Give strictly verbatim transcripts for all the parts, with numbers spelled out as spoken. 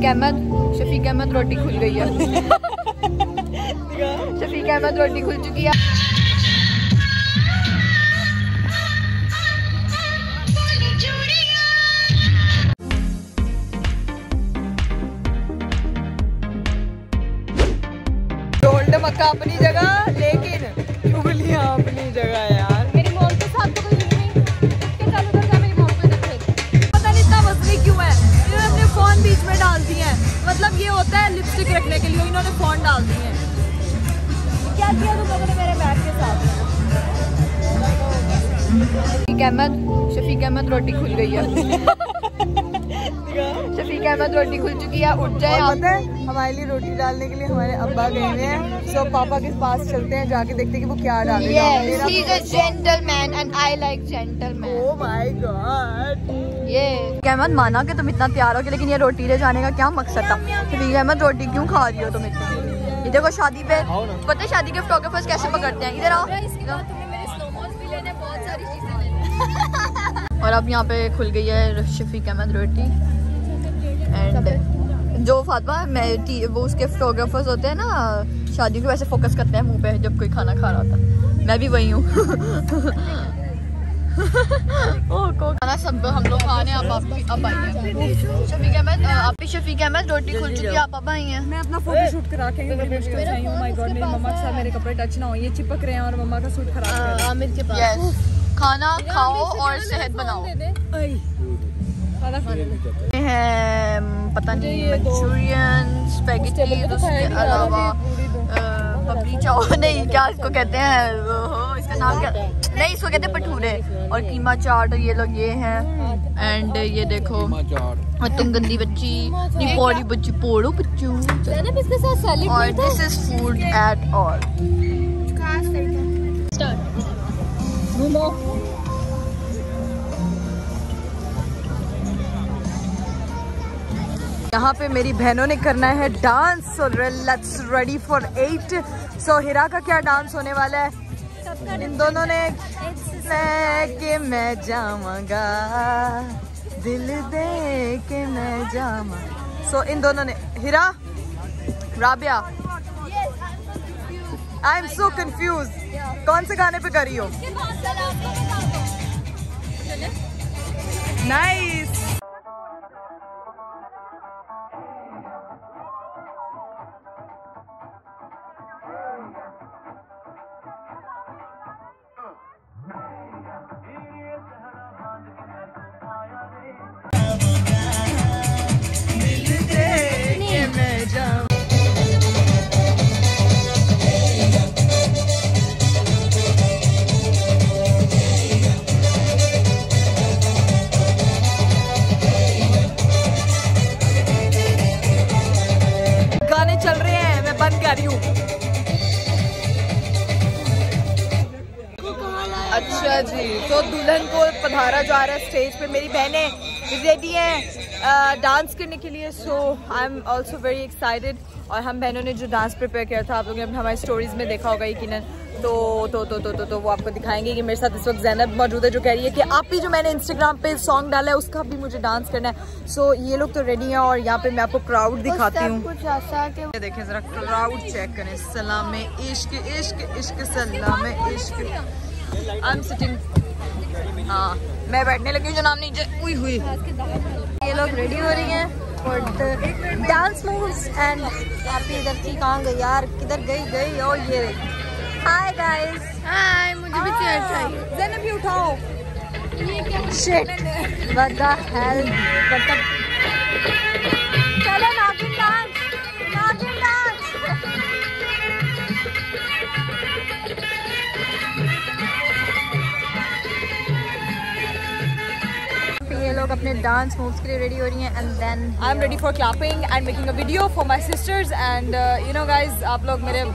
शफीक अहमद शफीक अहमद रोटी खुल गई है। शफीक अहमद रोटी खुल चुकी है। गोल्ड मक्का अपनी जगह, लेकिन चुगलियां अपनी जगह यार। मेरी मॉम के साथ तो कोई नहीं कि चलो तो जा मेरी मॉम को देखे। पता नहीं इतना मसली क्यों है, इन्होंने अपने फोन बीच में डाल दिए हैं। मतलब ये होता है लिपस्टिक रखने के लिए, इन्होंने फोन डाल दिए हैं। क्या किया तुम लोगों ने मेरे बैग के साथ? शफीक अहमद शफीक अहमद रोटी खुल गई है। शफीक अहमद रोटी खुल चुकी है। उठ जाए। पता है हमारे लिए रोटी डालने के लिए हमारे अब्बा गए हुए हैं। सो पापा के पास चलते हैं, जाके देखते हैं कि वो क्या डालेगा। Yes, he is a gentleman and I like gentleman. Oh my God. ये अहमद माना कि तुम इतना तैयार हो कि, लेकिन ये रोटी ले जाने का क्या मकसद था? शफीक अहमद रोटी क्यों खा रही हो तुम इतनी? ये देखो शादी पे पता है शादी के फोटोग्राफर्स कैसे पकड़ते हैं। इधर आओ। और अब यहाँ पे खुल गई है शफीक अहमद रोटी। एंड जो फातिमा मैं वो उसके फोटोग्राफर्स होते हैं ना शादी को वैसे फोकस करते हैं मुंह पे जब कोई खाना खा रहा होता। मैं भी वही हूँ। खाना सब हम लोग खा रहे हैं। अब आप अब आई हैं शफीक अहमद। आप भी शफीक अहमद रोटी खुल चुकी है। आप अब आई हैं। मैं अपना फोटो शूट करा के बड़ी मुश्किल से आई हूं। माय गॉड मेरी मम्मा के साथ मेरे कपड़े टच ना हो, ये चिपक रहे हैं और मम्मा का सूट खराब है। आमिर के पास खाना खाओ और सेहत बनाओ। है पता नहीं मंचूरियन, स्पैगेटी, उसके अलावा बबली चाव नहीं क्या इसको कहते हैं, इसका नाम क्या नहीं, इसको कहते हैं भटूरे और कीमा चाट। और ये लोग ये हैं। एंड ये देखो और तुम गंदी बच्ची नहीं पोड़ी बच्ची पोड़ो बच्चू। और this is food at all. यहाँ पे मेरी बहनों ने करना है dance. So let's ready for at. So Hira का क्या डांस होने वाला है? इन दोनों ने के मैं जाऊंगा दिल दे के मैं जाऊंगा। सो इन दोनों ने Hira Rabia I am so confuse कौन से गाने पे करी हो? नाइस। गाने चल रहे हैं, मैं बंद कर रही हूँ। अच्छा जी, तो दुल्हन को पधारा जा रहा है स्टेज पे। मेरी बहनें रेडी हैं डांस करने के लिए। So I am also very excited. और हम बहनों ने जो डांस प्रिपेयर किया था आप लोगों ने हमारी स्टोरीज में देखा होगा यकीनन। तो तो तो तो तो, तो वो आपको दिखाएंगे कि मेरे साथ इस वक्त जैनब मौजूद है जो कह रही है कि आप भी जो मैंने इंस्टाग्राम पे सॉन्ग डाला है उसका भी मुझे डांस करना है। सो so, ये लोग तो रेडी हैं और यहाँ पे मैं आपको क्राउड दिखाती हूँ। देखें जरा क्राउड चेक करें। सलाम इश्क इश्क इश्क सलाम इश्क। I am sitting. हाँ मैं बैठने लगी हूँ जनाब नीचे। हुई हुई ये लोग रेडी हो रही हैं for the dance moves. And आप इधर थी कहाँ गई यार, किधर गई गई और ये हाय गाइस। हाय मुझे भी चेयर चाहिए। ज़ैनब भी उठाओ। ये क्या शिट व्हाट द हेल। मतलब चलो नागिन डांस नागिन डांस। ये लोग अपने डांस मूव्स के लिए रेडी हो रही हैं। And then I am ready for clapping and making a video for my sisters. And you know guys आप लोग मेरे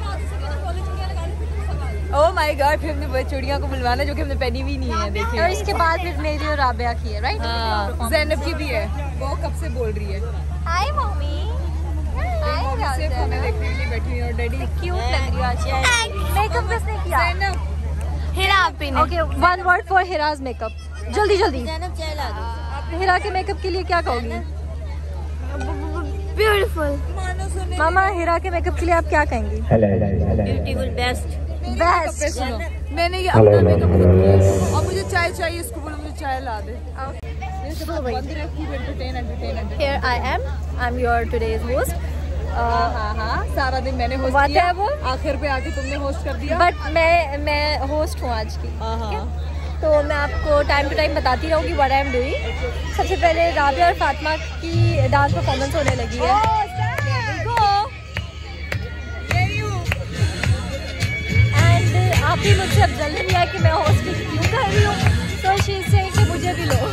ओह माय गॉड फिर हमने चूड़ियाँ को बुलवाना जो कि हमने पहनी भी नहीं है। देखिए और इसके बाद फिर मेरी और राबिया की है राइट। हाँ ज़ैनब की भी है। वो कब से बोल रही है हाय मम्मी हाय। सिर्फ हमें देखने के लिए बैठी हुई और डैडी क्यूट लग रही है आज। मेकअप किसने किया? ज़ैनब। हिरा आपने। Okay one word for Hira's makeup. जल्दी जल्दी। ज़ैनब चाय ला दो। हिरा के मेकअप के लिए क्या कहोगी? ब्यूटीफुल। मामा हिरा के मेकअप के लिए आप क्या कहेंगी? Beautiful, best best. मैंने ये अपना मेकअप खुद किया और मुझे चाय चाहिए, इसको बोलो मुझे चाय ला दे। Here I am. I'm your today's host. हाँ हाँ सारा दिन मैंने होस्ट किया है, वो आखिर पे आके तुमने होस्ट कर दिया। बट मैं मैं होस्ट हूँ आज की। तो मैं आपको टाइम टू टाइम बताती रहूँगी व्हाट आई एम डूइंग। सबसे पहले राबिया और फातिमा की डांस परफॉर्मेंस होने लगी है। एंड आप भी मुझसे अब जल्दी भी है कि मैं होस्ट क्यों कर रही हूँ, तो शी इज सेइंग कि मुझे भी लो।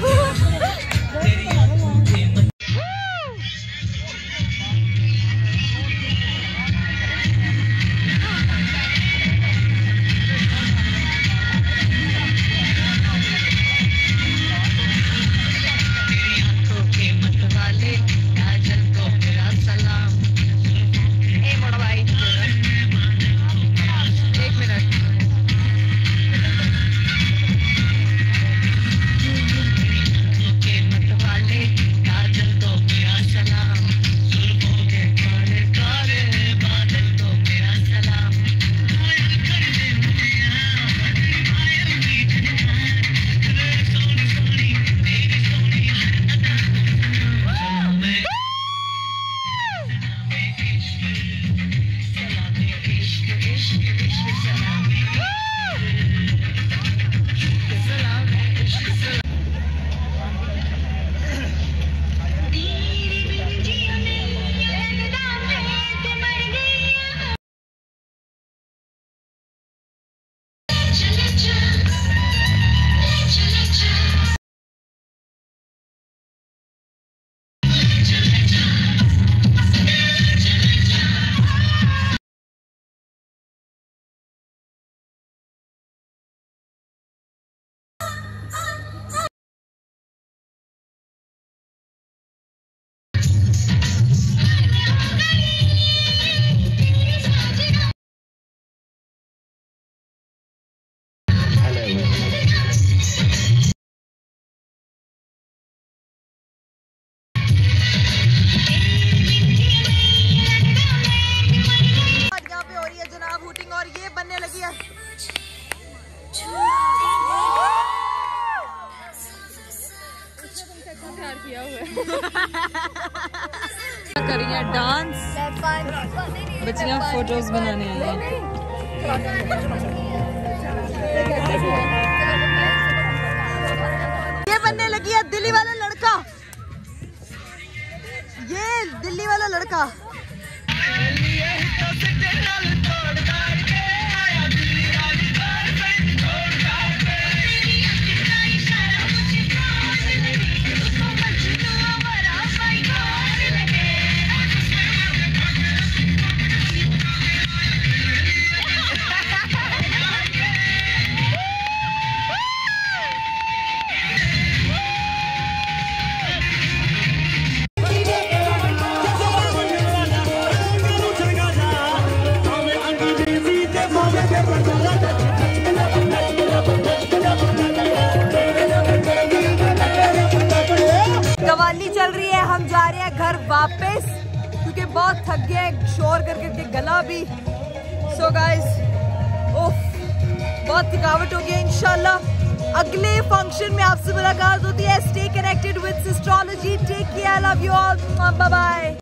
कर रही है डांस, बच्चियां फोटोज बनाने आई हैं। ये बनने लगी है दिल्ली वाला लड़का, ये दिल्ली वाला लड़का। कवाली चल रही है, हम जा रहे हैं घर वापस क्योंकि बहुत थक गए शोर कर करके, गला भी। सो गाइस, ओह बहुत थकावट हो गई। इंशाल्लाह अगले फंक्शन में आपसे मुलाकात होती है। Stay connected with Sistology, take care, love you all, bye bye.